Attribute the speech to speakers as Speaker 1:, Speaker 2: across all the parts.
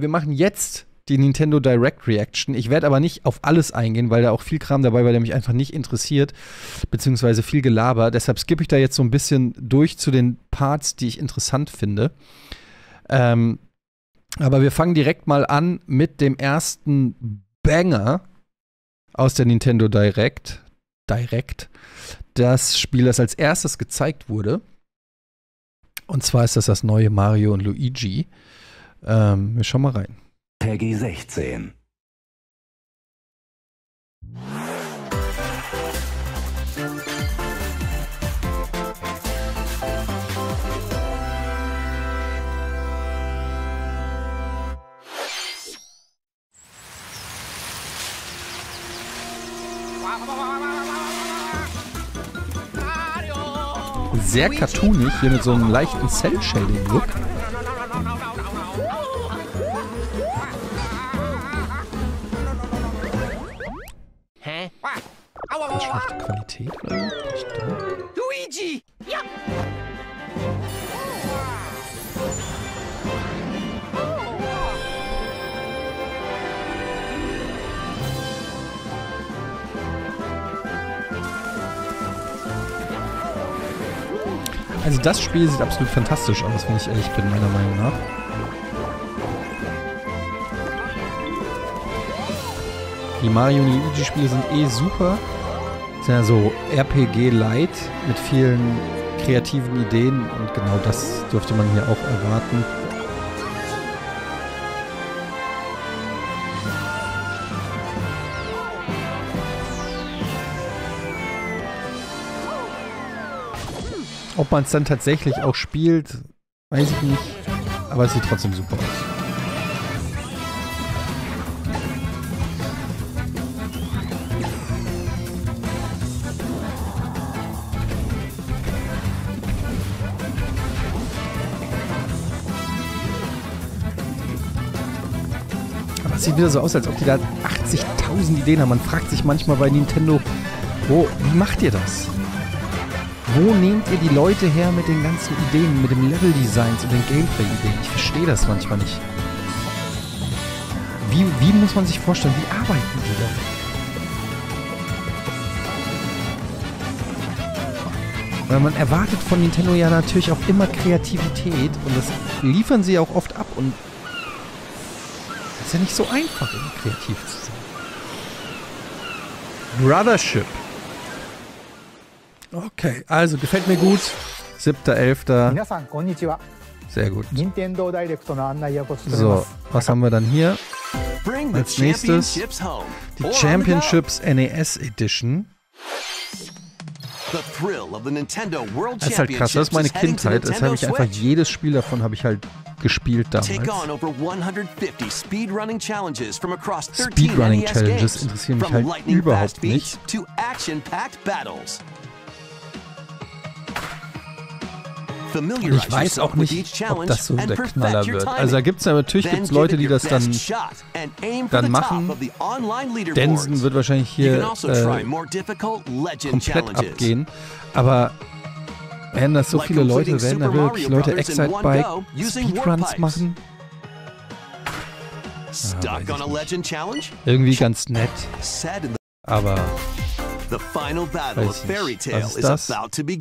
Speaker 1: wir machen jetzt die Nintendo Direct Reaction. Ich werde aber nicht auf alles eingehen, weil da auch viel Kram dabei war, der mich einfach nicht interessiert, beziehungsweise viel Gelaber. Deshalb skippe ich da jetzt so ein bisschen durch zu den Parts, die ich interessant finde. Aber wir fangen direkt mal an mit dem ersten Banger aus der Nintendo Direct. Das Spiel, das als erstes gezeigt wurde. Und zwar ist das neue Mario und Luigi. Wir schauen mal rein.
Speaker 2: Peggy 16.
Speaker 1: Sehr cartoonig, hier mit so einem leichten Cell-Shading-Look. Das schlechte Qualität, oder?
Speaker 3: Luigi! Ja!
Speaker 1: Also das Spiel sieht absolut fantastisch aus, wenn ich ehrlich bin, meiner Meinung nach. Die Mario und Luigi-Spiele sind eh super. Das sind ja so RPG-Light mit vielen kreativen Ideen und genau das dürfte man hier auch erwarten. Ob man es dann tatsächlich auch spielt, weiß ich nicht. Aber es sieht trotzdem super aus. Aber es sieht wieder so aus, als ob die da 80.000 Ideen haben. Man fragt sich manchmal bei Nintendo, wie macht ihr das? Wo nehmt ihr die Leute her mit den ganzen Ideen, mit dem Level-Designs und den Gameplay-Ideen? Ich verstehe das manchmal nicht. Wie muss man sich vorstellen, wie arbeiten die da? Weil man erwartet von Nintendo ja natürlich auch immer Kreativität und das liefern sie auch oft ab und das ist ja nicht so einfach, immer kreativ zu sein. Brothership. Okay, also gefällt mir gut. 7.11. Sehr gut. So, was haben wir dann hier? Als nächstes die Championships NES Edition. Das ist halt krass, das ist meine Kindheit. Das habe ich einfach, jedes Spiel davon habe ich halt gespielt damals. Speedrunning Challenges interessieren mich halt überhaupt nicht. Und ich weiß auch nicht, ob das so der Knaller wird. Also da gibt's ja natürlich Leute, die das dann machen. Denson wird wahrscheinlich hier komplett abgehen. Aber wenn das so viele Leute werden, da wirklich Leute Excitebike Speedruns machen. Irgendwie ganz nett. Aber weiß nicht. Was ist das?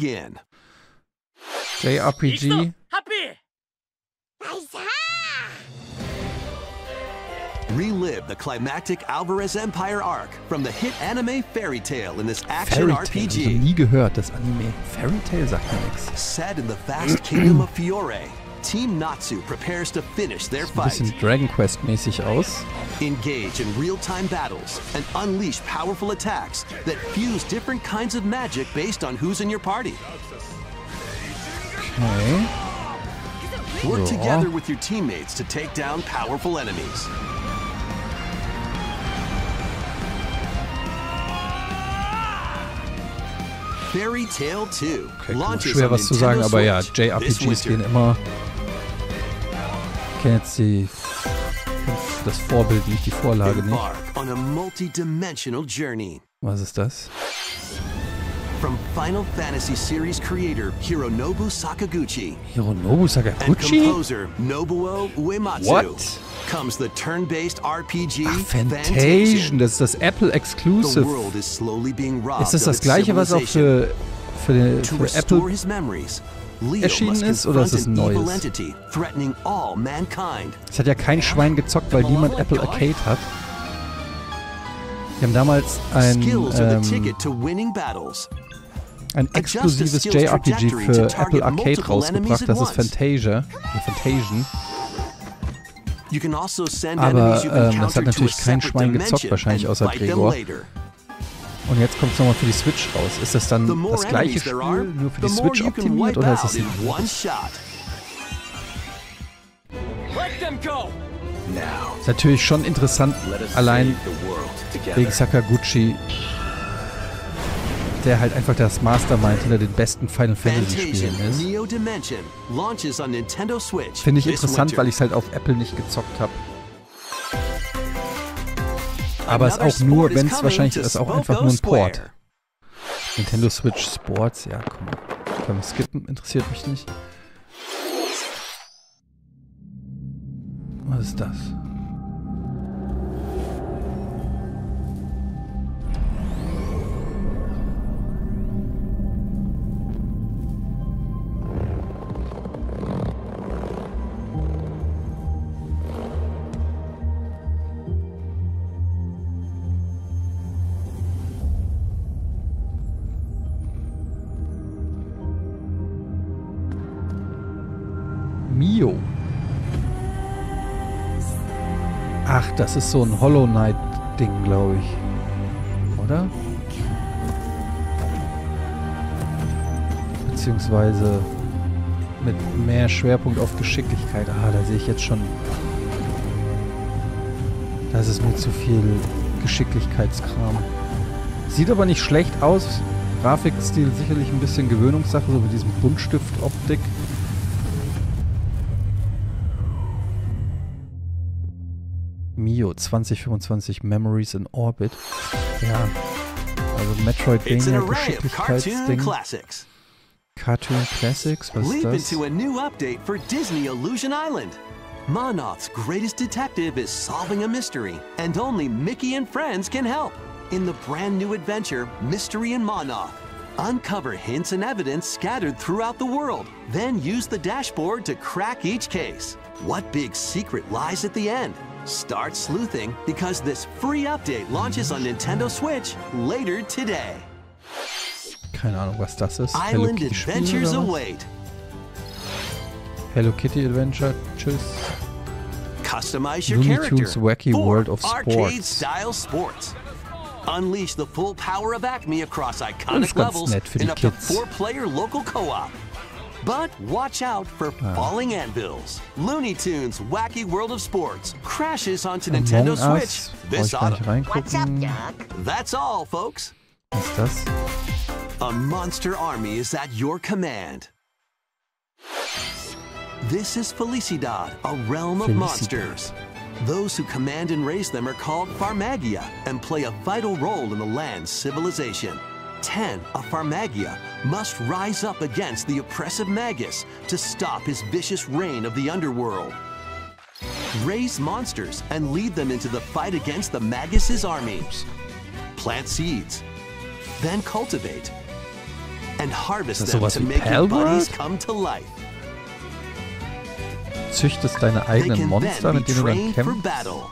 Speaker 1: JRPG.
Speaker 4: Relive the climactic Alvarez Empire arc from the hit anime Fairy Tail in this action RPG.
Speaker 1: Ich habe nie gehört, das Anime. Fairy Tail sagt mir nichts.
Speaker 4: Set in the vast kingdom of Fiore, Team Natsu prepares to finish their fight.
Speaker 1: Ein bisschen Dragon Quest mäßig aus.
Speaker 4: Engage in real-time battles and unleash powerful attacks that fuse different kinds of magic based on who's in your party.
Speaker 1: Okay.
Speaker 4: Work together with your teammates to take down powerful enemies. Fairy Tail 2 launches
Speaker 1: schwer
Speaker 4: on
Speaker 1: was zu sagen,
Speaker 4: Nintendo
Speaker 1: aber ja,
Speaker 4: Switch
Speaker 1: JRPGs
Speaker 4: this
Speaker 1: gehen
Speaker 4: winter.
Speaker 1: immer. Ich kenne jetzt das Vorbild nicht, die Vorlage nicht.
Speaker 4: Embark on a multi-dimensional journey.
Speaker 1: Was ist das?
Speaker 4: From Final Fantasy series creator Hironobu Sakaguchi
Speaker 1: Hironobu
Speaker 4: and
Speaker 1: Sakaguchi?
Speaker 4: composer Nobuo Uematsu
Speaker 1: What?
Speaker 4: comes the turn-based RPG
Speaker 1: Ach, Fantasia, das ist das Apple
Speaker 4: The
Speaker 1: Exclusive.
Speaker 4: world is slowly being robbed
Speaker 1: Ist das
Speaker 4: of
Speaker 1: das
Speaker 4: its
Speaker 1: gleiche, was auch
Speaker 4: civilization.
Speaker 1: für
Speaker 4: To restore
Speaker 1: Apple
Speaker 4: his memories, Leo
Speaker 1: erschienen
Speaker 4: must
Speaker 1: ist, oder ist
Speaker 4: confront
Speaker 1: es ein
Speaker 4: an evil
Speaker 1: neues?
Speaker 4: entity threatening all mankind.
Speaker 1: Es hat ja kein Schwein gezockt, weil niemand Apple Arcade hat. Wir haben damals
Speaker 4: Skills are the ticket to winning battles.
Speaker 1: ein exklusives JRPG für Apple Arcade rausgebracht. Das ist Fantasia. Fantasian.
Speaker 4: You can also send
Speaker 1: Aber
Speaker 4: enemies you
Speaker 1: das hat
Speaker 4: encounter to a
Speaker 1: natürlich kein
Speaker 4: separate
Speaker 1: Schwein gezockt,
Speaker 4: dimension
Speaker 1: wahrscheinlich
Speaker 4: and
Speaker 1: außer
Speaker 4: fight them
Speaker 1: Gregor.
Speaker 4: later.
Speaker 1: Und jetzt kommt es nochmal für die Switch raus. Ist das dann
Speaker 4: The more
Speaker 1: das gleiche
Speaker 4: enemies there are,
Speaker 1: Spiel, nur für
Speaker 4: the
Speaker 1: die
Speaker 4: more
Speaker 1: Switch
Speaker 4: you can
Speaker 1: optimiert?
Speaker 4: wipe
Speaker 1: Oder ist
Speaker 4: out
Speaker 1: es
Speaker 4: in one shot.
Speaker 3: Let them go!
Speaker 1: ist natürlich schon interessant, allein wegen Sakaguchi, der halt einfach das Mastermind hinter den besten Final Fantasy
Speaker 4: Fantasian
Speaker 1: Spielen ist.
Speaker 4: Neo Dimension launches on Nintendo Switch.
Speaker 1: Finde ich
Speaker 4: this
Speaker 1: interessant,
Speaker 4: winter.
Speaker 1: weil ich es halt auf Apple nicht gezockt habe. Aber es
Speaker 4: Another
Speaker 1: auch nur,
Speaker 4: sport is
Speaker 1: wenn es
Speaker 4: coming
Speaker 1: wahrscheinlich
Speaker 4: to
Speaker 1: ist auch
Speaker 4: Spoko
Speaker 1: einfach nur ein Port.
Speaker 4: Square.
Speaker 1: Nintendo Switch Sports, ja, komm mal. Können wir skippen, interessiert mich nicht. Was ist das? Mio. Ach, das ist so ein Hollow Knight-Ding, glaube ich. Oder? Beziehungsweise mit mehr Schwerpunkt auf Geschicklichkeit. Ah, da sehe ich jetzt schon. Das ist mir zu viel Geschicklichkeitskram. Sieht aber nicht schlecht aus. Grafikstil sicherlich ein bisschen Gewöhnungssache, so mit diesem Buntstift-Optik. Mio 2025 Memories in Orbit. Ja. Also
Speaker 4: It's an
Speaker 1: Metroidvania
Speaker 4: array of cartoon
Speaker 1: Geschicklichkeitsding.
Speaker 4: classics.
Speaker 1: Cartoon Classics, was ist
Speaker 4: Leap
Speaker 1: das?
Speaker 4: into a new update for Disney Illusion Island. Monoth's greatest detective is solving a mystery, and only Mickey and friends can help. In the brand new adventure, Mystery in Monoth, uncover hints and evidence scattered throughout the world, then use the dashboard to crack each case. What big secret lies at the end? Start sleuthing because this free update launches on Nintendo Switch later today.
Speaker 1: Keine Ahnung, was das ist. Hello
Speaker 4: Island
Speaker 1: Kitty Spiel
Speaker 4: adventures
Speaker 1: oder was?
Speaker 4: await.
Speaker 1: Hello Kitty Adventure. Tschüss.
Speaker 4: Customize your
Speaker 1: Looney
Speaker 4: character
Speaker 1: Tunes Wacky
Speaker 4: for
Speaker 1: World of Sports.
Speaker 4: arcade-style sports. Unleash the full power of Acme across
Speaker 1: Das
Speaker 4: iconic
Speaker 1: ist ganz
Speaker 4: levels
Speaker 1: nett für die
Speaker 4: in up to
Speaker 1: Kids.
Speaker 4: 4-player local co-op. But watch out for falling anvils. Looney Tunes Wacky World of Sports crashes onto Nintendo
Speaker 1: Among
Speaker 4: Switch
Speaker 1: Us. Brauche
Speaker 4: this
Speaker 1: ich gar nicht
Speaker 4: autumn.
Speaker 1: reingucken.
Speaker 4: That's all, folks.
Speaker 1: Was ist das?
Speaker 4: A monster army is at your command. This is Felicidad, a realm of
Speaker 1: Felicidad.
Speaker 4: monsters. Those who command and raise them are called Farmagia and play a vital role in the land's civilization. 10, a Farmagia, must rise up against the oppressive Magus to stop his vicious reign of the underworld. Raise monsters and lead them into the fight against the Magus' armies. Plant seeds, then cultivate, and harvest
Speaker 1: Ist das
Speaker 4: them
Speaker 1: sowas
Speaker 4: to
Speaker 1: wie
Speaker 4: make your buddies
Speaker 1: Palworld?
Speaker 4: come to life.
Speaker 1: Züchtest deine
Speaker 4: They
Speaker 1: eigenen
Speaker 4: can
Speaker 1: Monster,
Speaker 4: then be
Speaker 1: mit denen du dann
Speaker 4: trained for
Speaker 1: kämpfst?
Speaker 4: battle.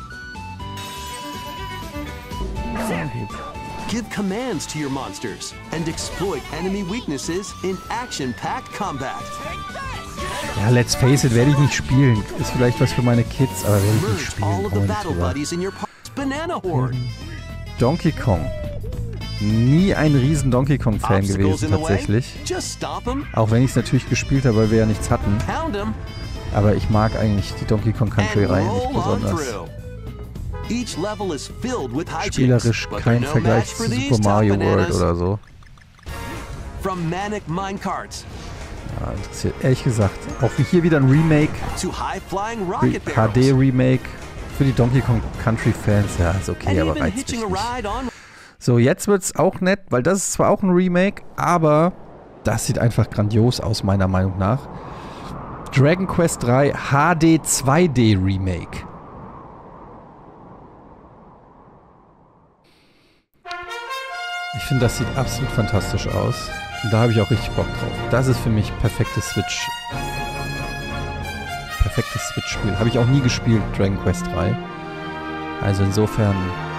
Speaker 1: Okay.
Speaker 4: Give commands to your monsters and exploit enemy weaknesses in action-packed combat.
Speaker 1: Ja, let's face it, werde ich nicht spielen. Ist vielleicht was für meine Kids, aber werde ich nicht
Speaker 4: Merge
Speaker 1: spielen.
Speaker 4: all of the
Speaker 1: Brauchen wir nicht
Speaker 4: battle
Speaker 1: drüber.
Speaker 4: buddies in your Banana Horde.
Speaker 1: Donkey Kong. Nie ein riesen Donkey Kong-Fan
Speaker 4: Obstacles
Speaker 1: gewesen
Speaker 4: in the way?
Speaker 1: tatsächlich.
Speaker 4: Just stomp them,
Speaker 1: Auch wenn ich es natürlich gespielt habe, weil wir ja nichts hatten.
Speaker 4: pound them,
Speaker 1: Aber ich mag eigentlich die Donkey Kong
Speaker 4: and
Speaker 1: Country-Reihe nicht
Speaker 4: roll on
Speaker 1: besonders.
Speaker 4: through. Each level is filled with hijinks,
Speaker 1: Spielerisch
Speaker 4: but
Speaker 1: kein
Speaker 4: they're no
Speaker 1: Vergleich
Speaker 4: match for
Speaker 1: zu
Speaker 4: these
Speaker 1: Super
Speaker 4: top
Speaker 1: Mario World
Speaker 4: bananas.
Speaker 1: oder so.
Speaker 4: From Manic Minecarts
Speaker 1: Ja, interessiert ehrlich gesagt. Auch hier wieder ein Remake,
Speaker 4: to high-flying rocket barrels,
Speaker 1: HD-Remake für die Donkey Kong Country-Fans. Ja, ist okay,
Speaker 4: and
Speaker 1: aber
Speaker 4: even
Speaker 1: reizt mich
Speaker 4: hitching a
Speaker 1: nicht.
Speaker 4: ride on
Speaker 1: So, jetzt wird es auch nett, weil das ist zwar auch ein Remake, aber das sieht einfach grandios aus, meiner Meinung nach. Dragon Quest 3 HD 2D Remake. Ich finde, das sieht absolut fantastisch aus. Und da habe ich auch richtig Bock drauf. Das ist für mich perfektes Switch-Spiel. Habe ich auch nie gespielt, Dragon Quest 3. Also insofern...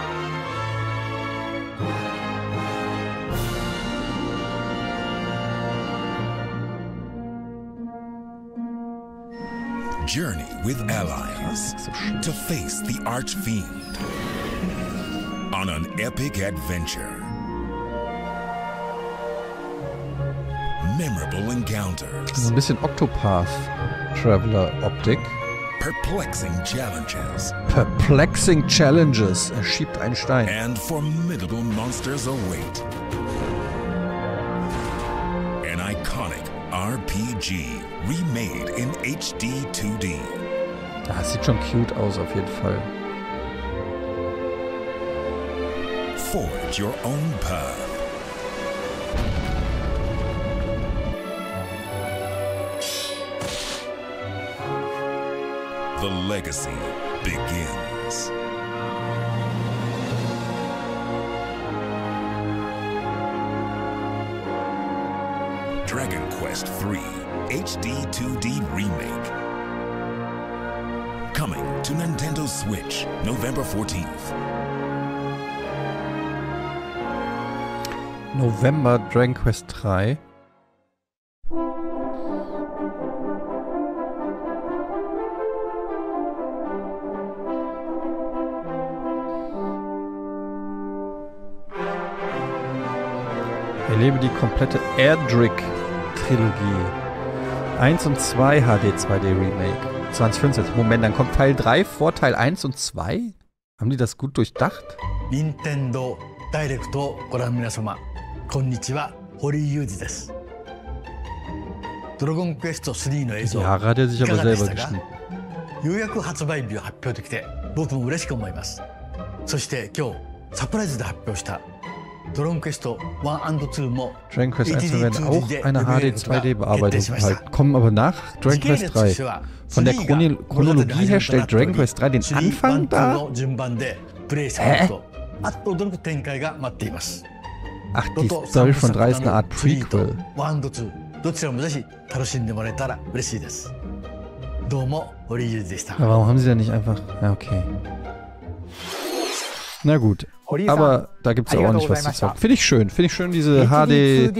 Speaker 5: Journey with allies to face the Archfiend on an epic adventure. Memorable encounters.
Speaker 1: So ein bisschen Octopath Traveler Optik.
Speaker 5: Perplexing challenges.
Speaker 1: Perplexing Challenges. Er schiebt einen Stein.
Speaker 5: And formidable monsters await. An iconic RPG remade in HD 2D.
Speaker 1: Das sieht schon cute aus auf jeden Fall.
Speaker 5: Forge your own path. The legacy begins. Dragon Quest 3 HD 2D Remake. Coming to Nintendo Switch, November 14th.
Speaker 1: November Dragon Quest 3. Erlebe die komplette Erdrick-Trilogie. 1 und 2 HD 2D Remake. 2025. Moment, dann kommt Teil 3 vor Teil 1 und 2? Haben die das gut durchdacht?
Speaker 6: Nintendo Direct をご覧の皆様、こんにちは、堀井雄二です。ドラゴンクエスト3の映像、
Speaker 1: Die Haare hat er sich aber
Speaker 6: いかがでし
Speaker 1: selber
Speaker 6: たか？
Speaker 1: geschnitten.
Speaker 6: ようやく発売日を発表できて、僕も嬉しく思います。そして今日サプライズで発表したドラゴンクエスト1 and 2も
Speaker 1: Dragon Quest 1 werden auch eine HD 2D Bearbeitung halt kommen, aber nach Dragon Quest 3. Von der Chronologie her stellt Dragon Quest 3 den Anfang dar? Ach, die Story von 3 ist eine Art Prequel. Warum haben sie denn nicht einfach... Ja, okay. Na gut. Aber da gibt es ja auch nicht was zu sagen. Finde ich schön, diese HD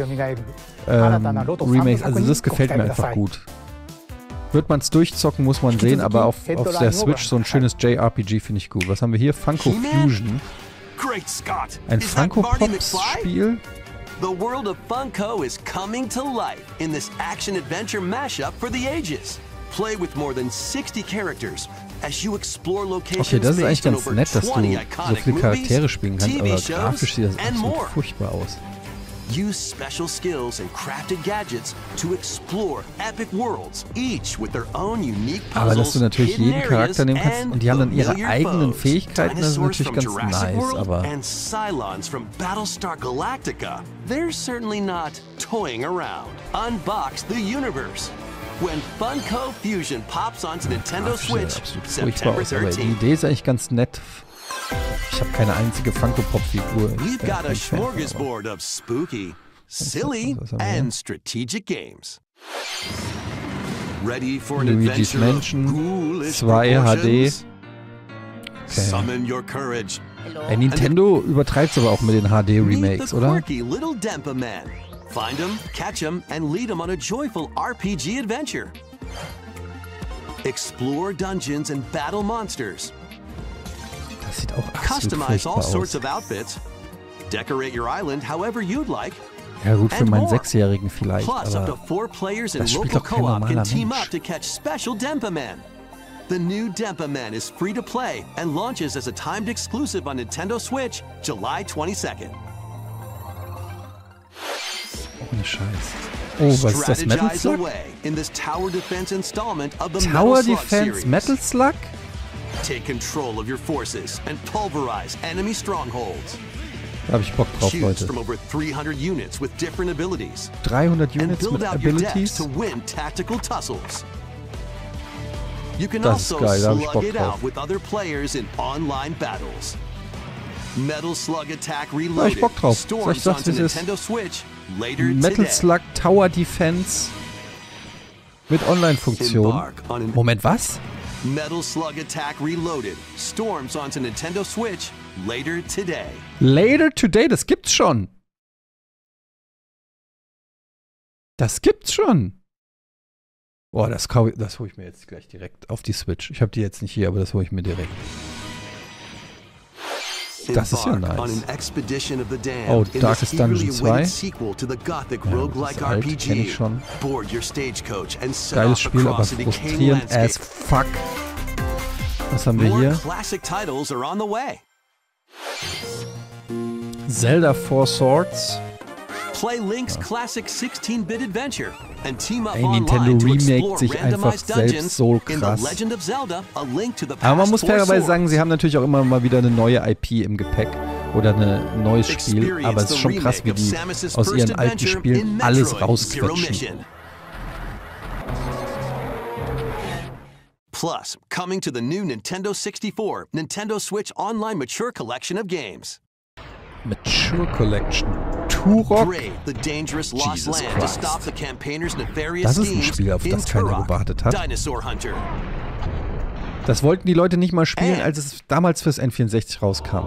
Speaker 1: Remakes. Also das gefällt mir einfach gut. Wird man es durchzocken, muss man sehen, aber auf der Switch so ein schönes JRPG finde ich gut. Was haben wir hier? Funko Fusion. Ein Funko-Pops-Spiel?
Speaker 4: The world of Funko is coming to life in this action-adventure mashup for the ages. Play with more than 60 characters as you explore locations.
Speaker 1: Okay, das ist eigentlich
Speaker 4: based on
Speaker 1: ganz
Speaker 4: over
Speaker 1: nett, dass
Speaker 4: 20
Speaker 1: du so
Speaker 4: iconic
Speaker 1: viele Charaktere
Speaker 4: movies,
Speaker 1: spielen kannst,
Speaker 4: TV
Speaker 1: aber
Speaker 4: shows,
Speaker 1: grafisch sieht das
Speaker 4: and
Speaker 1: absolut
Speaker 4: more.
Speaker 1: furchtbar aus.
Speaker 4: Use special skills and crafted gadgets to explore epic worlds, each with their own unique
Speaker 1: Aber dass
Speaker 4: puzzles,
Speaker 1: du natürlich
Speaker 4: hidden
Speaker 1: jeden Charakter nehmen
Speaker 4: areas,
Speaker 1: kannst und die haben dann ihre
Speaker 4: familiar
Speaker 1: eigenen
Speaker 4: foes.
Speaker 1: Fähigkeiten, das ist
Speaker 4: Dinosaurs
Speaker 1: natürlich
Speaker 4: from
Speaker 1: ganz
Speaker 4: Jurassic
Speaker 1: nice,
Speaker 4: World
Speaker 1: aber...
Speaker 4: and Cylons from Battlestar Galactica. They're certainly not toying around. Unbox the universe. When Funko Fusion pops onto Nintendo
Speaker 1: Grafisch sieht das
Speaker 4: Switch,
Speaker 1: absolut furchtbar
Speaker 4: September
Speaker 1: aus, aber die
Speaker 4: 13th.
Speaker 1: Idee ist eigentlich ganz nett. Ich habe keine einzige Funko-Pop-Figur.
Speaker 4: We've got a
Speaker 1: kein Fan von, aber-
Speaker 4: smorgasbord of spooky, silly,
Speaker 1: was haben wir hier?
Speaker 4: and strategic games. Ready for an
Speaker 1: Luigi's
Speaker 4: adventure of
Speaker 1: Mansion
Speaker 4: ghoulish
Speaker 1: 2 HD.
Speaker 4: proportions?
Speaker 1: Okay.
Speaker 4: Summon your courage.
Speaker 1: Nintendo übertreibt es aber auch mit den
Speaker 4: Meet
Speaker 1: HD-Remakes,
Speaker 4: the
Speaker 1: oder?
Speaker 4: quirky little Dempa Man. Find him, catch him, and lead him on a joyful RPG adventure. Explore dungeons and battle monsters.
Speaker 1: Das sieht auch absolut
Speaker 4: Customize all
Speaker 1: furchtbar
Speaker 4: sorts
Speaker 1: aus.
Speaker 4: of outfits. Decorate your island however you'd like.
Speaker 1: Ja gut, für
Speaker 4: and
Speaker 1: meinen
Speaker 4: more.
Speaker 1: Sechsjährigen vielleicht,
Speaker 4: Plus, up to
Speaker 1: aber
Speaker 4: 4 players in
Speaker 1: das spielt
Speaker 4: local
Speaker 1: doch kein
Speaker 4: co-op
Speaker 1: normaler
Speaker 4: can team
Speaker 1: Mensch.
Speaker 4: up to catch special Dempa Man. The new Dempa Man is free to play and launches as a timed exclusive on Nintendo Switch July 22nd.
Speaker 1: ohne Scheiß. Oh, was ist das? Metal
Speaker 4: Strategize
Speaker 1: Slug?
Speaker 4: away in this Tower Defense installment of the
Speaker 1: Tower
Speaker 4: Metal Slug
Speaker 1: Defense
Speaker 4: series.
Speaker 1: Metal Slug?
Speaker 4: Take control of your forces and pulverize enemy strongholds.
Speaker 1: Da habe ich Bock drauf,
Speaker 4: Choose
Speaker 1: Leute.
Speaker 4: from over 300 units with different abilities.
Speaker 1: 300
Speaker 4: And
Speaker 1: Units
Speaker 4: build
Speaker 1: mit
Speaker 4: out your decks
Speaker 1: Abilities.
Speaker 4: to win tactical tussles. You can
Speaker 1: Das ist
Speaker 4: also
Speaker 1: geil, da hab ich
Speaker 4: slug
Speaker 1: Bock
Speaker 4: it
Speaker 1: drauf.
Speaker 4: out with other players in online battles. Metal Slug Attack
Speaker 1: Da hab ich
Speaker 4: Reloaded
Speaker 1: Bock drauf. Soll ich
Speaker 4: storms
Speaker 1: sagen,
Speaker 4: onto
Speaker 1: wie es ist?
Speaker 4: Nintendo Switch later
Speaker 1: Metal
Speaker 4: today.
Speaker 1: Slug Tower Defense mit Online-Funktion.
Speaker 4: Embark on an
Speaker 1: Moment, was?
Speaker 4: Metal Slug Attack Reloaded storms onto Nintendo Switch later today.
Speaker 1: Later Today, das gibt's schon. Das gibt's schon. Boah, das hole ich mir jetzt gleich direkt auf die Switch. Ich habe die jetzt nicht hier, aber das hole ich mir direkt. Das ist ja
Speaker 4: Embark on
Speaker 1: nice.
Speaker 4: an expedition of the damned
Speaker 1: Oh,
Speaker 4: in
Speaker 1: Darkest
Speaker 4: this eagerly
Speaker 1: Dungeon 2.
Speaker 4: awaited sequel to the gothic
Speaker 1: Ja,
Speaker 4: roguelike
Speaker 1: das ist alt,
Speaker 4: RPG.
Speaker 1: kenn ich schon.
Speaker 4: Board your stagecoach and set
Speaker 1: Geiles
Speaker 4: off
Speaker 1: Spiel, aber
Speaker 4: across a decaying
Speaker 1: frustrierend as
Speaker 4: landscape.
Speaker 1: fuck. Was haben wir
Speaker 4: More
Speaker 1: hier?
Speaker 4: classic titles are on the way.
Speaker 1: Zelda Four Swords.
Speaker 4: Play Link's classic 16-bit adventure and team up
Speaker 1: Ey,
Speaker 4: online
Speaker 1: Nintendo
Speaker 4: to explore
Speaker 1: remaked sich einfach
Speaker 4: randomized
Speaker 1: selbst
Speaker 4: dungeons
Speaker 1: so
Speaker 4: in The
Speaker 1: krass.
Speaker 4: Legend of Zelda: A Link to the Past.
Speaker 1: Aber man muss
Speaker 4: Four
Speaker 1: fairerweise sagen,
Speaker 4: Swords.
Speaker 1: sie haben natürlich auch immer mal wieder eine neue IP im Gepäck oder ein neues Spiel. Aber es ist schon krass, wie die aus ihren alten Spielen alles rausquetschen.
Speaker 4: Plus, coming to the new Nintendo 64, Nintendo Switch Online Mature Collection of games.
Speaker 1: Mature Collection. Turok.
Speaker 4: Brave the dangerous lost
Speaker 1: Jesus
Speaker 4: land to
Speaker 1: Christ.
Speaker 4: stop the campaigners' nefarious
Speaker 1: Das ist ein
Speaker 4: schemes
Speaker 1: Spiel, auf
Speaker 4: in
Speaker 1: das keiner
Speaker 4: Turok,
Speaker 1: gewartet hat.
Speaker 4: Dinosaur Hunter.
Speaker 1: Das wollten die Leute nicht mal spielen, als es damals fürs N64 rauskam.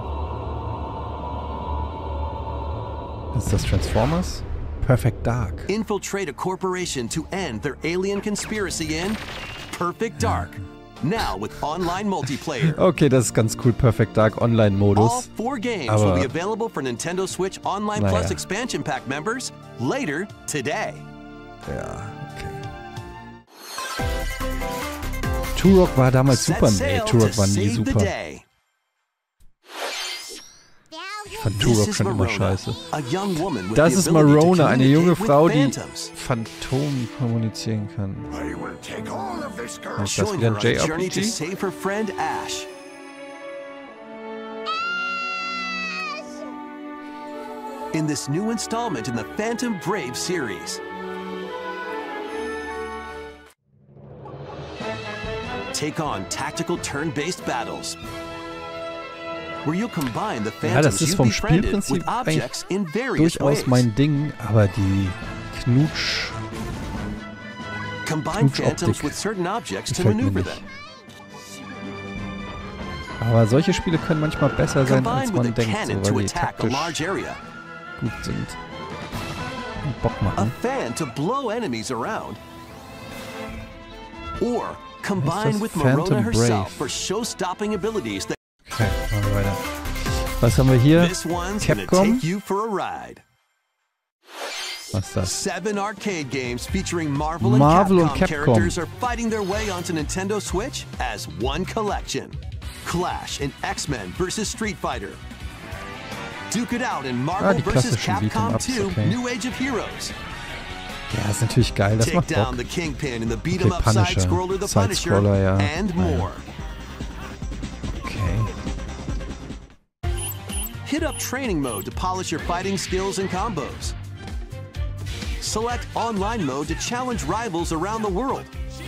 Speaker 1: Ist das Transformers? Perfect Dark.
Speaker 4: Infiltrate a corporation to end their alien conspiracy in Perfect Dark. Now with online multiplayer.
Speaker 1: Okay, das ist ganz cool. Perfect Dark
Speaker 4: All
Speaker 1: Online-Modus.
Speaker 4: 4 games
Speaker 1: Aber-
Speaker 4: will be available for Nintendo Switch Online
Speaker 1: Naja.
Speaker 4: Plus Expansion Pack members later today.
Speaker 1: Ja, okay. Turok war damals
Speaker 4: Set
Speaker 1: super. Nee,
Speaker 4: sail
Speaker 1: Turok
Speaker 4: to
Speaker 1: war nie
Speaker 4: save the
Speaker 1: super.
Speaker 4: day.
Speaker 1: Ich fand
Speaker 4: This
Speaker 1: Turok
Speaker 4: is
Speaker 1: schon immer
Speaker 4: Marona,
Speaker 1: scheiße.
Speaker 4: a young woman with
Speaker 1: Das
Speaker 4: the
Speaker 1: ist
Speaker 4: ability to
Speaker 1: Marona, eine junge
Speaker 4: communicate
Speaker 1: Frau,
Speaker 4: with
Speaker 1: die
Speaker 4: phantoms.
Speaker 1: Phantom kommunizieren kann.
Speaker 2: I will take all of this girl.
Speaker 1: Ist das
Speaker 4: Join
Speaker 1: wieder
Speaker 4: her
Speaker 1: ein
Speaker 4: on a journey to
Speaker 1: JRPG?
Speaker 4: save her friend Ash. In this new installment in the Phantom Brave series. Take on tactical turn-based battles, where you'll combine the
Speaker 1: Ja, das
Speaker 4: phantoms
Speaker 1: ist
Speaker 4: you've
Speaker 1: vom
Speaker 4: befriended with
Speaker 1: Spielprinzip
Speaker 4: objects in
Speaker 1: eigentlich
Speaker 4: various
Speaker 1: durchaus
Speaker 4: ways.
Speaker 1: mein Ding, aber die Knutsch
Speaker 4: Combine
Speaker 1: Knutschoptik
Speaker 4: phantoms with certain objects to
Speaker 1: gefällt mir
Speaker 4: maneuver
Speaker 1: nicht.
Speaker 4: them.
Speaker 1: Aber solche Spiele können manchmal besser sein, als
Speaker 4: Combine with a
Speaker 1: man denkt,
Speaker 4: cannon
Speaker 1: so,
Speaker 4: to
Speaker 1: weil die
Speaker 4: attack a
Speaker 1: taktisch
Speaker 4: large area.
Speaker 1: gut sind und Bock
Speaker 4: A
Speaker 1: machen.
Speaker 4: fan to blow enemies around. Or
Speaker 1: das
Speaker 4: combine with
Speaker 1: Phantom
Speaker 4: Marona herself
Speaker 1: Brave?
Speaker 4: for show-stopping abilities that
Speaker 1: Okay, machen wir weiter. Was haben wir hier?
Speaker 4: this one's gonna
Speaker 1: Capcom?
Speaker 4: take you for a ride.
Speaker 1: Was ist das?
Speaker 4: 7 arcade games featuring Marvel
Speaker 1: Marvel
Speaker 4: and
Speaker 1: und
Speaker 4: Capcom
Speaker 1: Capcom.
Speaker 4: characters are fighting their way onto Nintendo Switch as one collection. Clash in X-Men vs. Street Fighter. Duke it out in Marvel
Speaker 1: die
Speaker 4: vs.
Speaker 1: klassischen
Speaker 4: Capcom
Speaker 1: Beat'em-ups,
Speaker 4: 2
Speaker 1: okay.
Speaker 4: New Age of Heroes.
Speaker 1: Ja, ist natürlich geil, das
Speaker 4: Take
Speaker 1: macht
Speaker 4: down
Speaker 1: Bock.
Speaker 4: the Kingpin in the
Speaker 1: Okay,
Speaker 4: beat-em-up
Speaker 1: Punisher.
Speaker 4: side-scroller The Punisher,
Speaker 1: Side-Scroller, ja.
Speaker 4: and
Speaker 1: Naja.
Speaker 4: more.
Speaker 1: Okay.
Speaker 4: Hit up training mode to polish your fighting skills and combos. Select online mode to challenge rivals around the world.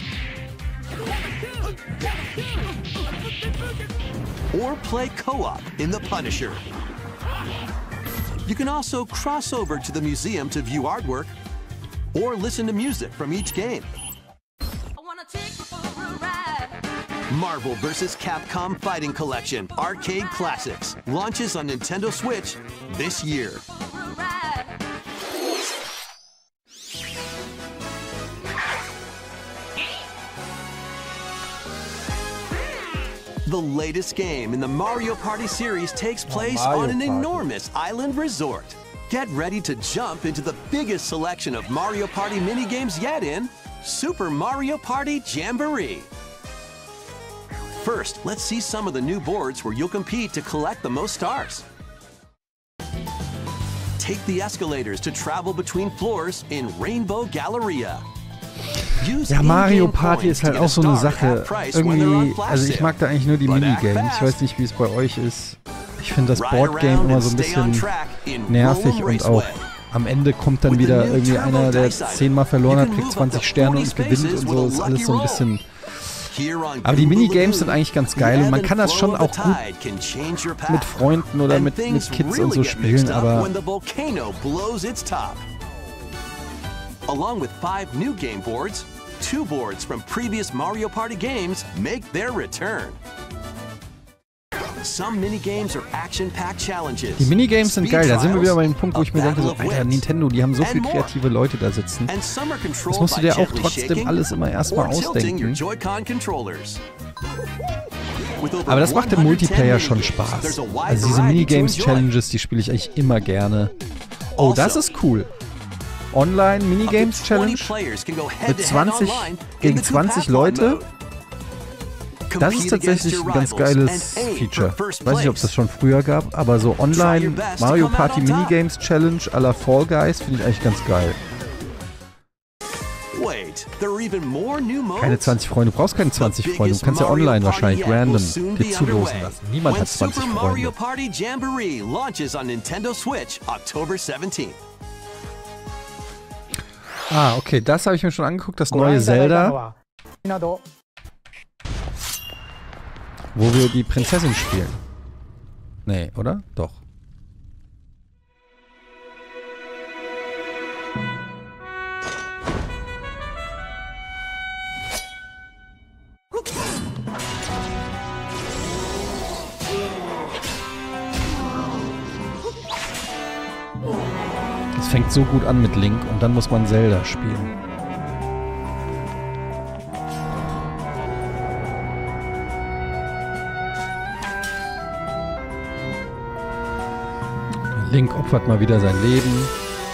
Speaker 4: Or play co-op in The Punisher. You can also cross over to the museum to view artwork or listen to music from each game. Marvel vs. Capcom Fighting Collection Arcade Classics launches on Nintendo Switch this year. The latest game in the Mario Party series takes place
Speaker 1: Mario
Speaker 4: on an
Speaker 1: Party.
Speaker 4: enormous island resort. Get ready to jump into the biggest selection of Mario Party minigames yet in Super Mario Party Jamboree. First, let's see some of the new boards where you'll compete to collect the most stars. Take the escalators to travel between floors in Rainbow Galleria. Use
Speaker 1: Ja, Mario
Speaker 4: in-game
Speaker 1: Party
Speaker 4: coins
Speaker 1: ist
Speaker 4: to
Speaker 1: halt
Speaker 4: get a
Speaker 1: auch so eine
Speaker 4: star at
Speaker 1: Sache.
Speaker 4: half price when they're on
Speaker 1: Irgendwie,
Speaker 4: flash
Speaker 1: also ich
Speaker 4: sale.
Speaker 1: mag da eigentlich nur die
Speaker 4: But act
Speaker 1: Minigames. Ich
Speaker 4: fast.
Speaker 1: weiß nicht, wie es bei euch ist. Ich finde das Boardgame immer so ein bisschen nervig und auch am Ende kommt dann wieder irgendwie einer, der 10-mal verloren hat, kriegt 20 Sterne und gewinnt und so. Ist alles so ein bisschen... Aber die Minigames sind eigentlich ganz geil und man kann das schon auch gut mit Freunden oder mit Kids und so spielen, aber...
Speaker 4: Along with 5 new game boards, 2 boards from previous Mario Party games make their return. Some minigames are action-packed challenges.
Speaker 1: Die Minigames sind geil, da sind wir wieder bei dem Punkt, wo ich mir denke, so, Alter, Nintendo, die haben so viele kreative Leute da sitzen. Das musst du dir auch trotzdem alles immer erstmal ausdenken. Aber das macht im Multiplayer schon Spaß. Also diese Minigames-Challenges, die spiele ich eigentlich immer gerne. Oh, das ist cool. Online-Minigames-Challenge mit 20 gegen 20 Leute. Das ist tatsächlich ein ganz geiles Feature. Weiß nicht, ob es das schon früher gab, aber so online Mario Party Minigames Challenge à la Fall Guys finde ich eigentlich ganz geil. Keine 20 Freunde, du brauchst keine 20 Freunde, du kannst ja online wahrscheinlich random dir zulosen lassen. Niemand hat 20 Freunde. Ah, okay, das habe ich mir schon angeguckt, das neue Zelda. Wo wir die Prinzessin spielen. Nee, oder? Doch. Es fängt so gut an mit Link und dann muss man Zelda spielen. Link opfert mal wieder sein Leben.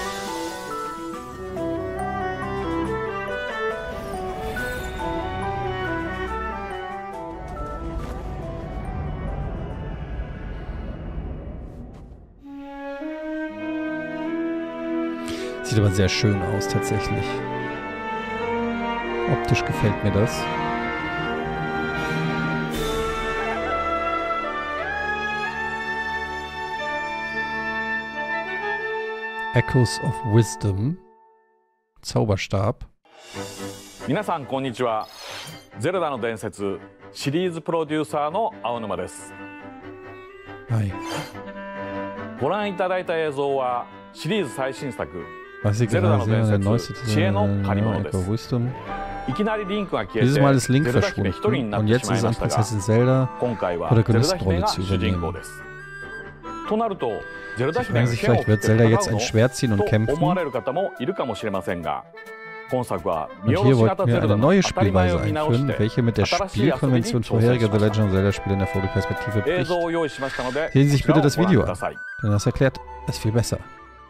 Speaker 1: Sieht aber sehr schön aus, tatsächlich. Optisch gefällt mir das. Echoes of Wisdom. Zauberstab.
Speaker 7: 皆さんこんにちは。ゼルダの伝説シリーズプロデューサーの青沼です。
Speaker 1: はい。
Speaker 7: ご覧いただいた映像はシリーズ最新作ゼルダの伝説知恵の借り物です。いきなりリンクが消えてゼルダ姫一人になってしまいましたが、今回はゼルダ姫が主人公です。となるとゼルダ姫が剣を振って戦うのと思われる方もいるかもしれませんが、今作は見下ろし型ゼルダの当たり前を見直して新しい遊びに挑戦しました。映像を用意しましたので、
Speaker 1: sehen Sie sich bitte das
Speaker 7: ご覧
Speaker 1: Video
Speaker 7: くだ
Speaker 1: an.
Speaker 7: さい。
Speaker 1: Denn das erklärt es viel besser.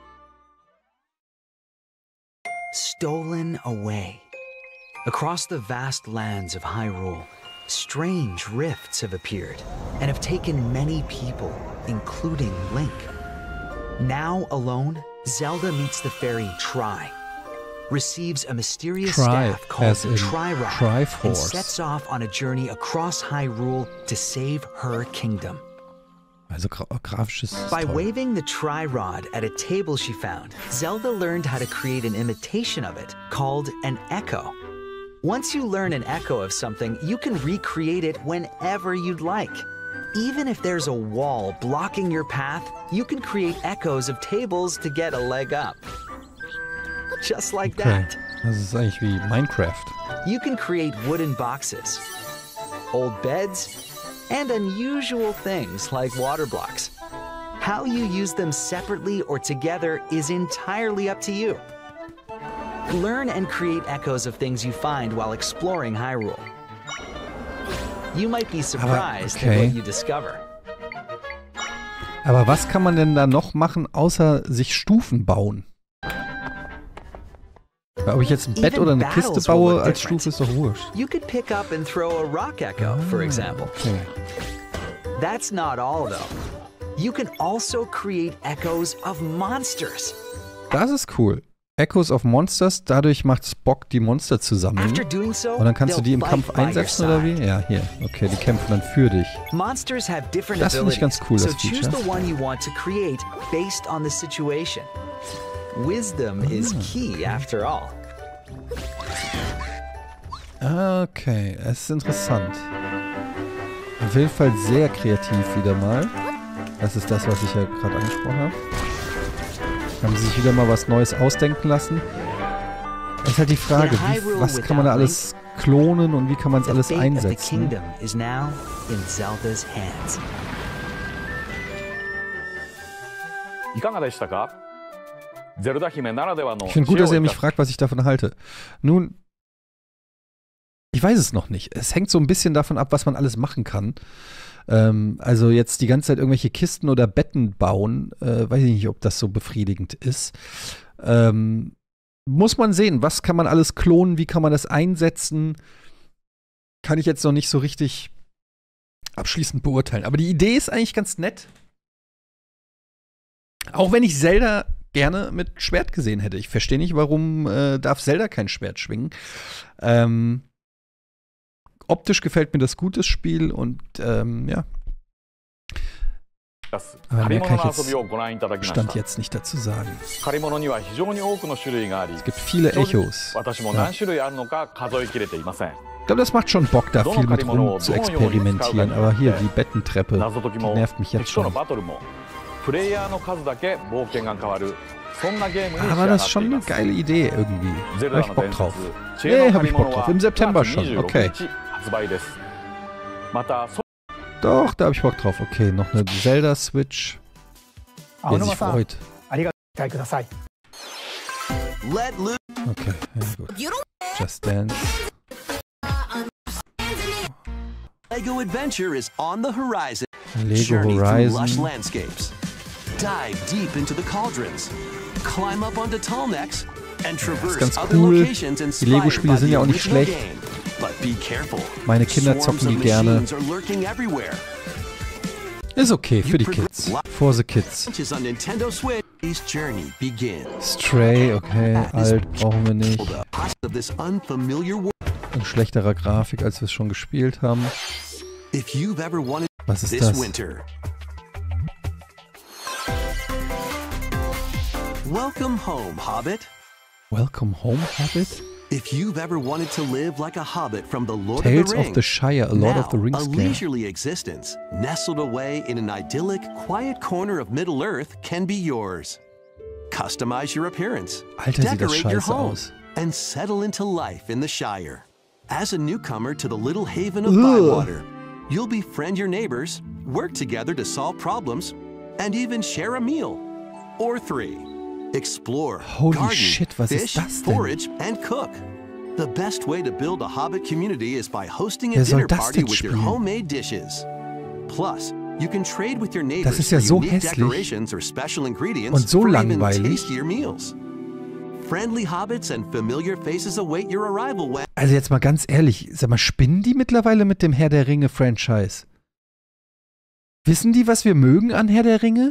Speaker 8: Stolen away. Across the vast lands of Hyrule, strange rifts have appeared and have taken many people, including Link. Now alone, Zelda meets the fairy Tri, receives a mysterious staff called the Tri-Rod, and sets off on a journey across Hyrule to save her kingdom.
Speaker 1: Also grafisches.
Speaker 8: By waving the Tri-Rod at a table she found, Zelda learned how to create an imitation of it called an echo. Once you learn an echo of something, you can recreate it whenever you'd like. Even if there's a wall blocking your path, you can create echoes of tables to get a leg up. Just like that.
Speaker 1: Das ist eigentlich wie Minecraft.
Speaker 8: You can create wooden boxes, old beds, and unusual things like water blocks. How you use them separately or together is entirely up to you. Learn and create echoes of things you find while exploring Hyrule. You might be surprised at what you discover.
Speaker 1: Aber was kann man denn da noch machen, außer sich Stufen bauen? Weil ob ich jetzt ein Bett oder eine Kiste baue als Stufe, ist doch wurscht.
Speaker 8: You could pick up and throw a rock echo, for example.
Speaker 1: Okay.
Speaker 8: That's not all, though. You can also create echoes of monsters.
Speaker 1: Das ist cool. Echoes of Monsters, dadurch macht es Bock, die Monster zu sammeln. Und dann kannst du die im Kampf einsetzen, oder wie? Ja, hier. Okay, die kämpfen dann für dich. Das finde ich ganz cool, das Feature. Okay, es ist interessant. Auf jeden Fall sehr kreativ wieder mal. Das ist das, was ich ja gerade angesprochen habe. Haben sie sich wieder mal was Neues ausdenken lassen. Es ist halt die Frage, was kann man da alles klonen und wie kann man es alles einsetzen? Ich finde gut, dass ihr mich fragt, was ich davon halte. Nun, ich weiß es noch nicht. Es hängt so ein bisschen davon ab, was man alles machen kann. Also jetzt die ganze Zeit irgendwelche Kisten oder Betten bauen, weiß ich nicht, ob das so befriedigend ist. Muss man sehen, was kann man alles klonen, wie kann man das einsetzen, kann ich jetzt noch nicht so richtig abschließend beurteilen. Aber die Idee ist eigentlich ganz nett. Auch wenn ich Zelda gerne mit Schwert gesehen hätte. Ich verstehe nicht, warum darf Zelda kein Schwert schwingen. Optisch gefällt mir das gut, das Spiel, und ja. Aber mehr kann ich jetzt Stand jetzt nicht dazu sagen. Es gibt viele Echos. Ja. Ich glaube, das macht schon Bock, da viel mit rum zu experimentieren. Aber hier, die Bettentreppe, die nervt mich jetzt schon. Aber das ist schon eine geile Idee irgendwie. Da hab ich Bock drauf. Nee, hab ich Bock drauf. Im September schon, okay. Doch, da hab ich Bock drauf. Okay, noch eine Zelda-Switch. Wer sich freut. Okay, ja gut. Just Dance.
Speaker 4: Lego Adventure is on the horizon.
Speaker 1: Lego Horizon.
Speaker 4: Dive deep into the cauldrons. Climb up onto tall necks and traverse
Speaker 1: ganz
Speaker 4: other
Speaker 1: cool.
Speaker 4: locations
Speaker 1: Die Lego-Spiele sind ja auch nicht schlecht. Meine Kinder zocken die gerne. Ist okay für die Kids. For the Kids. Stray, okay, alt, brauchen wir nicht. In schlechterer Grafik, als wir es schon gespielt haben. Was ist das?
Speaker 4: Welcome home, Hobbit.
Speaker 1: Welcome home, Hobbit?
Speaker 4: If you've ever wanted to live like a hobbit from the Lord
Speaker 1: Tales
Speaker 4: of the Rings,
Speaker 1: of the Shire, a Lord of the Rings
Speaker 4: a
Speaker 1: game.
Speaker 4: leisurely existence, nestled away in an idyllic, quiet corner of Middle-earth can be yours. Customize your appearance,
Speaker 1: Alter, sieht das
Speaker 4: decorate your
Speaker 1: scheiße
Speaker 4: home,
Speaker 1: aus.
Speaker 4: and settle into life in the Shire. As a newcomer to the little haven of Bywater, you'll befriend your neighbors, work together to solve problems, and even share a meal. Or 3. Explore,
Speaker 1: Holy
Speaker 4: garden,
Speaker 1: shit, was
Speaker 4: fish,
Speaker 1: ist das denn?
Speaker 4: forage, and cook. The best way to build a Hobbit community is by hosting a
Speaker 1: Wer soll
Speaker 4: dinner
Speaker 1: das
Speaker 4: party
Speaker 1: denn
Speaker 4: with your
Speaker 1: spielen?
Speaker 4: homemade dishes. Plus, you can trade with your
Speaker 1: Das
Speaker 4: neighbors
Speaker 1: ist ja
Speaker 4: for
Speaker 1: so
Speaker 4: unique
Speaker 1: hässlich
Speaker 4: decorations or special ingredients
Speaker 1: und so
Speaker 4: for even
Speaker 1: langweilig.
Speaker 4: tastier meals. Friendly Hobbits and familiar faces await your arrival when...
Speaker 1: Also jetzt mal ganz ehrlich, sag mal, spinnen die mittlerweile mit dem Herr der Ringe-Franchise? Wissen die, was wir mögen an Herr der Ringe?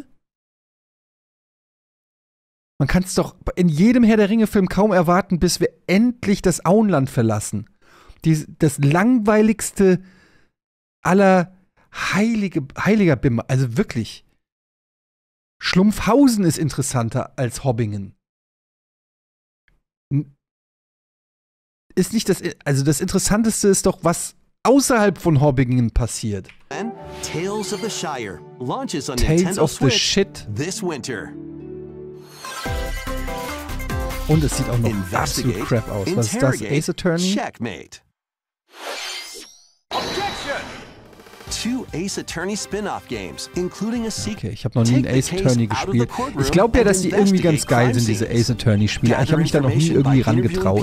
Speaker 1: Man kann es doch in jedem Herr der Ringe-Film kaum erwarten, bis wir endlich das Auenland verlassen. Das langweiligste aller heiliger Bimmer. Also wirklich. Schlumpfhausen ist interessanter als Hobbingen. Ist nicht das. Also das Interessanteste ist doch, was außerhalb von Hobbingen passiert.
Speaker 4: Tales of the Shire launches on
Speaker 1: Tales
Speaker 4: Nintendo
Speaker 1: of the
Speaker 4: Switch
Speaker 1: Shit.
Speaker 4: this winter.
Speaker 1: Und es sieht auch noch absolut crap aus. Was ist das? Ace Attorney?
Speaker 4: Checkmate. Two Ace Attorney spin-off games, including a sequel.
Speaker 1: Okay, ich habe noch nie einen Ace Attorney gespielt. Ich glaube ja, dass die irgendwie ganz geil sind, diese Ace Attorney-Spiele. Ich habe mich da noch nie irgendwie rangetraut.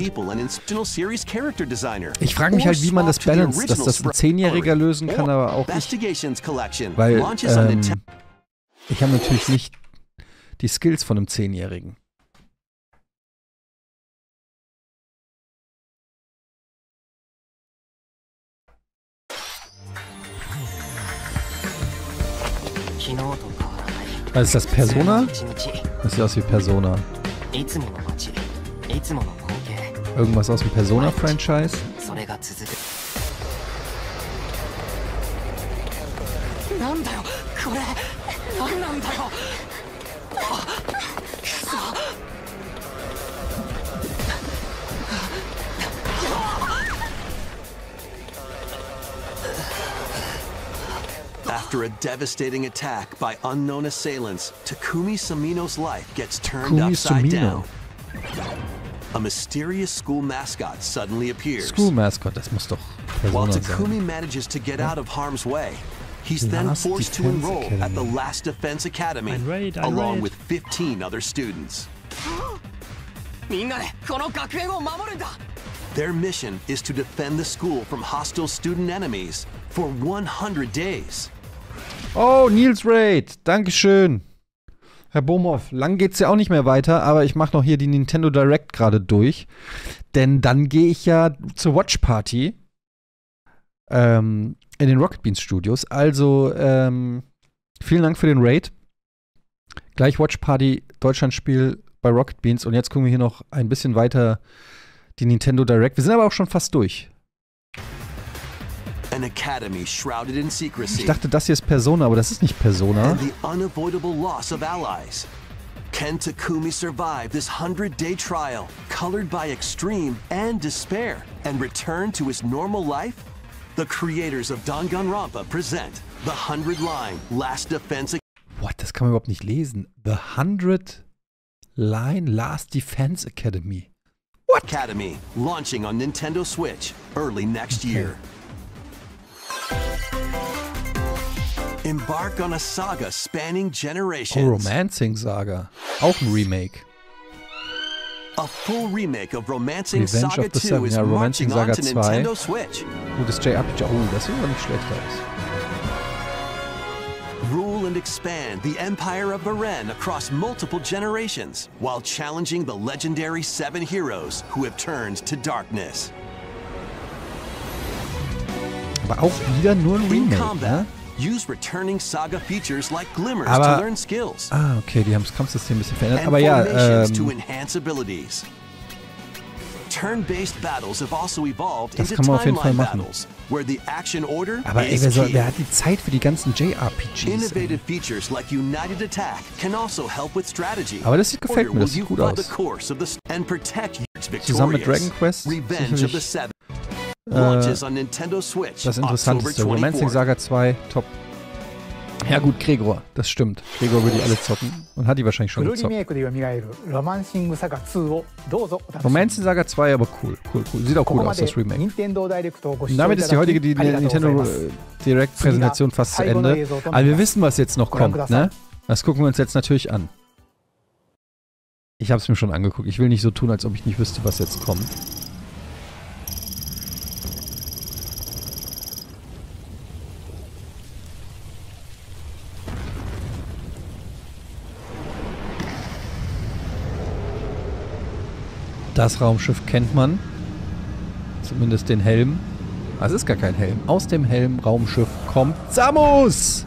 Speaker 1: Ich frage mich halt, wie man das balanced, dass das ein 10-Jähriger lösen kann, aber auch nicht. Weil ich habe natürlich nicht die Skills von einem 10-Jährigen. Was ist das, Persona? Das sieht aus wie Persona. Irgendwas aus dem Persona-Franchise?
Speaker 4: After a devastating attack by unknown assailants, Takumi Samino's life gets turned upside down. A mysterious school mascot suddenly appears.
Speaker 1: School mascot, das muss doch Persona
Speaker 4: While Takumi
Speaker 1: sein.
Speaker 4: manages to get out of harm's way, he's then forced to enroll at the Last Defense Academy, along with 15 other students. Their mission is to defend the school from hostile student enemies for 100 days.
Speaker 1: Oh, Nils Raid, Dankeschön. Herr Bomhoff, lang geht's ja auch nicht mehr weiter, aber ich mache noch hier die Nintendo Direct gerade durch. Denn dann gehe ich ja zur Watch Party in den Rocket Beans Studios. Also, vielen Dank für den Raid. Gleich Watch Party, Deutschlandspiel bei Rocket Beans. Und jetzt gucken wir hier noch ein bisschen weiter die Nintendo Direct. Wir sind aber auch schon fast durch.
Speaker 4: An academy shrouded in secrecy.
Speaker 1: Ich dachte, das hier ist Persona, aber das ist nicht Persona.
Speaker 4: And the unavoidable loss of allies. Can Takumi survive this 100-day trial, colored by extreme and despair, and return to his normal life? The creators of Danganronpa present the 100-line Last Defense.
Speaker 1: What? Das kann man überhaupt nicht lesen. The 100-line Last Defense Academy. What?
Speaker 4: Academy, launching on Nintendo Switch early next year. Embark on a saga spanning generations.
Speaker 1: Oh, Romancing Saga. Auch ein Remake.
Speaker 4: A full remake of Romancing
Speaker 1: Revenge
Speaker 4: Saga
Speaker 1: of the
Speaker 4: 2
Speaker 1: Seven.
Speaker 4: is
Speaker 1: Ja, Romancing
Speaker 4: marching
Speaker 1: Saga
Speaker 4: onto
Speaker 1: 2.
Speaker 4: Nintendo Switch.
Speaker 1: Gutes JRPG. Oh, das sieht aber nicht schlecht aus.
Speaker 4: Rule and expand the Empire of Beren across multiple generations, while challenging the legendary 7 heroes who have turned to darkness.
Speaker 1: Aber auch wieder nur ein
Speaker 4: In
Speaker 1: Remake,
Speaker 4: combat,
Speaker 1: ne?
Speaker 4: use returning Saga features like glimmers
Speaker 1: Aber-
Speaker 4: to learn skills.
Speaker 1: Ah, okay, die haben das Kampfsystem ein bisschen verändert.
Speaker 4: And
Speaker 1: Aber ja,
Speaker 4: formations to enhance abilities. Turn-based battles have also evolved
Speaker 1: Das
Speaker 4: into
Speaker 1: kann man auf jeden Fall
Speaker 4: timeline
Speaker 1: machen.
Speaker 4: battles, where the action order
Speaker 1: aber ey,
Speaker 4: is key.
Speaker 1: wer hat die Zeit für die ganzen JRPGs?
Speaker 4: Innovative features like United Attack can also help with strategy.
Speaker 1: Aber das gefällt
Speaker 4: Or
Speaker 1: mir, das
Speaker 4: will
Speaker 1: sieht
Speaker 4: you
Speaker 1: gut
Speaker 4: fight
Speaker 1: aus.
Speaker 4: the course of the and protect victorious.
Speaker 1: Zusammen mit Dragon Quest
Speaker 4: Revenge of the
Speaker 1: sicherlich
Speaker 4: Seven. Launches on Nintendo Switch.
Speaker 1: das
Speaker 4: October
Speaker 1: Interessanteste. Romancing
Speaker 4: 24th.
Speaker 1: Saga 2, top. Ja gut, Gregor, das stimmt. Gregor will die alle zocken und hat die wahrscheinlich schon
Speaker 9: フルリメ
Speaker 1: gezockt.
Speaker 9: イクで蘇るロマンシングサガ2をどうぞお楽しみに。
Speaker 1: Romancing Saga 2, aber cool. Sieht auch
Speaker 9: こ
Speaker 1: cool
Speaker 9: こま
Speaker 1: aus,
Speaker 9: で
Speaker 1: das Remake.
Speaker 9: 任天堂ダイレクトをご視
Speaker 1: Und
Speaker 9: 聴
Speaker 1: damit
Speaker 9: いた
Speaker 1: ist die
Speaker 9: だ
Speaker 1: heutige
Speaker 9: きありがとうござい
Speaker 1: Nintendo
Speaker 9: ます。
Speaker 1: Direct-Präsentation fast zu Ende. Aber wir wissen, was jetzt noch kommt, ne? Das gucken wir uns jetzt natürlich an. Ich habe es mir schon angeguckt. Ich will nicht so tun, als ob ich nicht wüsste, was jetzt kommt. Das Raumschiff kennt man. Zumindest den Helm. Ah, es ist gar kein Helm. Aus dem Helm-Raumschiff kommt Samus!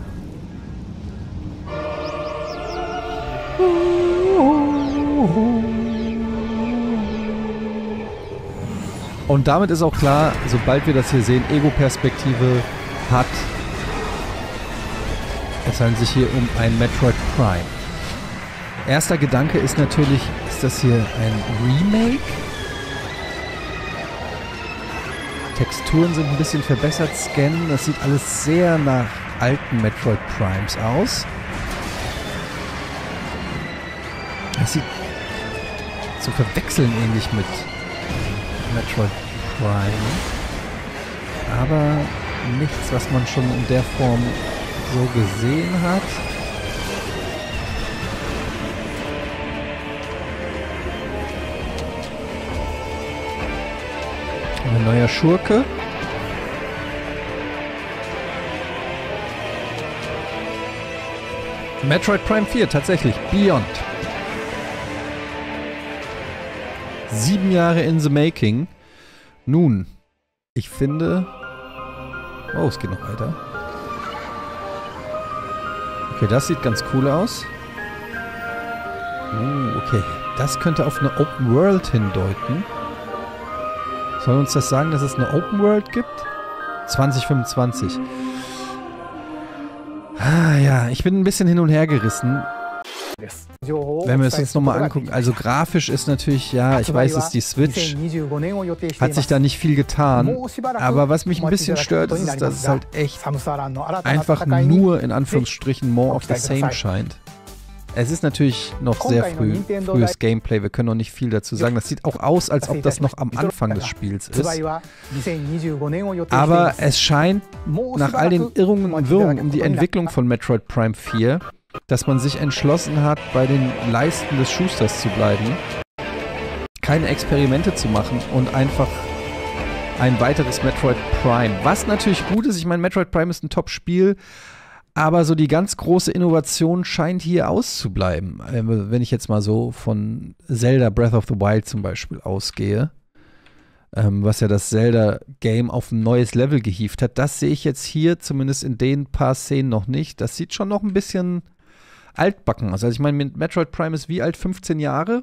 Speaker 1: Und damit ist auch klar, sobald wir das hier sehen, Ego-Perspektive hat. Es handelt sich hier um ein Metroid Prime. Erster Gedanke ist natürlich, ist das hier ein Remake? Texturen sind ein bisschen verbessert, Scannen, das sieht alles sehr nach alten Metroid Primes aus. Das sieht zu verwechseln ähnlich mit Metroid Prime. Aber nichts, was man schon in der Form so gesehen hat. Ein neuer Schurke. Metroid Prime 4, tatsächlich. Beyond. 7 Jahre in the making. Nun, ich finde... Oh, es geht noch weiter. Okay, das sieht ganz cool aus. Okay. Das könnte auf eine Open World hindeuten. Soll uns das sagen, dass es eine Open World gibt? 2025. Ah ja, ich bin ein bisschen hin und her gerissen. Wenn wir es uns nochmal angucken, also grafisch ist natürlich, ja, ich weiß, es ist die Switch, hat sich da nicht viel getan, aber was mich ein bisschen stört, ist, dass es halt echt einfach nur in Anführungsstrichen more of the same scheint. Es ist natürlich noch sehr frühes Gameplay, wir können noch nicht viel dazu sagen. Das sieht auch aus, als ob das noch am Anfang des Spiels ist. Aber es scheint nach all den Irrungen und Wirrungen um die Entwicklung von Metroid Prime 4, dass man sich entschlossen hat, bei den Leisten des Schusters zu bleiben, keine Experimente zu machen und einfach ein weiteres Metroid Prime. Was natürlich gut ist, ich meine, Metroid Prime ist ein Top-Spiel, aber so die ganz große Innovation scheint hier auszubleiben. Wenn ich jetzt mal so von Zelda Breath of the Wild zum Beispiel ausgehe, was ja das Zelda-Game auf ein neues Level gehievt hat, das sehe ich jetzt hier zumindest in den paar Szenen noch nicht. Das sieht schon noch ein bisschen altbacken aus. Also ich meine, Metroid Prime ist wie alt? 15 Jahre?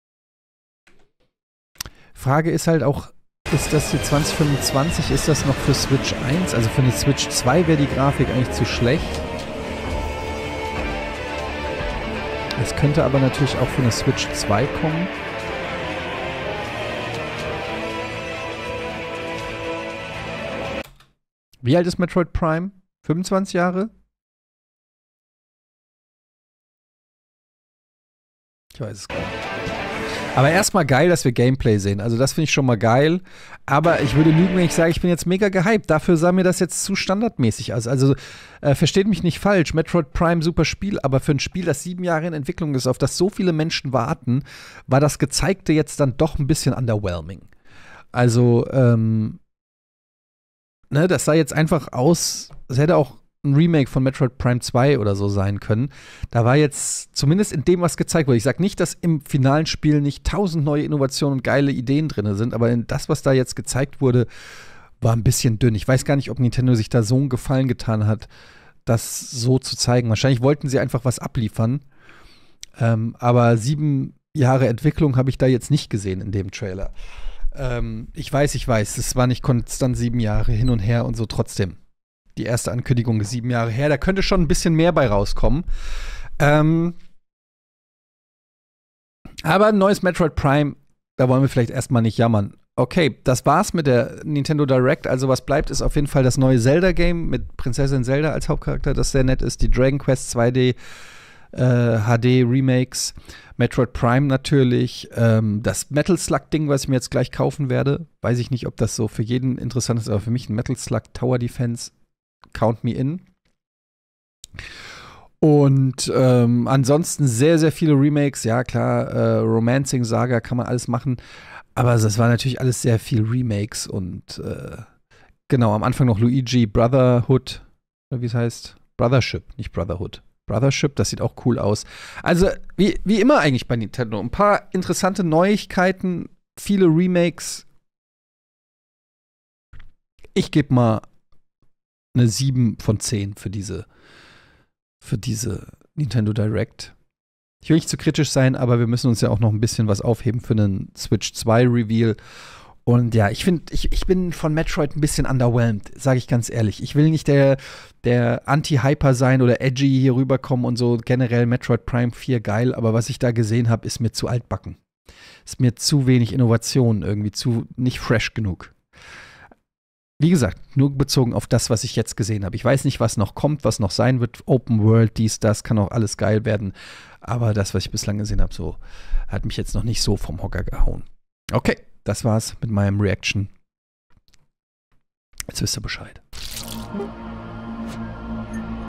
Speaker 1: Frage ist halt auch, ist das hier 2025, ist das noch für Switch 1? Also für eine Switch 2 wäre die Grafik eigentlich zu schlecht. Es könnte aber natürlich auch für eine Switch 2 kommen. Wie alt ist Metroid Prime? 25 Jahre? Ich weiß es gar nicht. Aber erstmal geil, dass wir Gameplay sehen. Also das finde ich schon mal geil. Aber ich würde lügen, wenn ich sage, ich bin jetzt mega gehypt. Dafür sah mir das jetzt zu standardmäßig aus. Also versteht mich nicht falsch. Metroid Prime, super Spiel. Aber für ein Spiel, das 7 Jahre in Entwicklung ist, auf das so viele Menschen warten, war das Gezeigte jetzt dann doch ein bisschen underwhelming. Also, das sah jetzt einfach aus, es hätte auch ein Remake von Metroid Prime 2 oder so sein können. Da war jetzt, zumindest in dem, was gezeigt wurde, ich sage nicht, dass im finalen Spiel nicht 1000 neue Innovationen und geile Ideen drin sind, aber in das, was da jetzt gezeigt wurde, war ein bisschen dünn. Ich weiß gar nicht, ob Nintendo sich da so einen Gefallen getan hat, das so zu zeigen. Wahrscheinlich wollten sie einfach was abliefern. Aber 7 Jahre Entwicklung habe ich da jetzt nicht gesehen in dem Trailer. Ich weiß, es war nicht konstant 7 Jahre hin und her und so trotzdem. Die erste Ankündigung ist 7 Jahre her. Da könnte schon ein bisschen mehr bei rauskommen. Aber ein neues Metroid Prime, da wollen wir vielleicht erstmal nicht jammern. Okay, das war's mit der Nintendo Direct. Also was bleibt, ist auf jeden Fall das neue Zelda-Game mit Prinzessin Zelda als Hauptcharakter, das sehr nett ist. Die Dragon Quest 2D HD-Remakes. Metroid Prime natürlich. Das Metal Slug-Ding, was ich mir jetzt gleich kaufen werde. Weiß ich nicht, ob das so für jeden interessant ist, aber für mich ein Metal Slug Tower Defense. Count me in. Und ansonsten sehr, sehr viele Remakes. Ja, klar, Romancing Saga kann man alles machen. Aber es war natürlich alles sehr viel Remakes. Und genau, am Anfang noch Luigi Brotherhood. Oder wie es heißt? Brothership, nicht Brotherhood. Brothership, das sieht auch cool aus. Also, wie immer eigentlich bei Nintendo. Ein paar interessante Neuigkeiten, viele Remakes. Ich gebe mal eine 7 von 10 für diese Nintendo Direct. Ich will nicht zu kritisch sein, aber wir müssen uns ja auch noch ein bisschen was aufheben für einen Switch 2 Reveal. Und ja, ich finde, ich bin von Metroid ein bisschen underwhelmed, sage ich ganz ehrlich. Ich will nicht der Anti-Hyper sein oder edgy hier rüberkommen und so. Generell Metroid Prime 4 geil, aber was ich da gesehen habe, ist mir zu altbacken. Ist mir zu wenig Innovation, irgendwie nicht fresh genug. Wie gesagt, nur bezogen auf das, was ich jetzt gesehen habe. Ich weiß nicht, was noch kommt, was noch sein wird. Open World, dies, das, kann auch alles geil werden. Aber das, was ich bislang gesehen habe, so hat mich jetzt noch nicht so vom Hocker gehauen. Okay, das war's mit meinem Reaction. Jetzt wisst ihr Bescheid.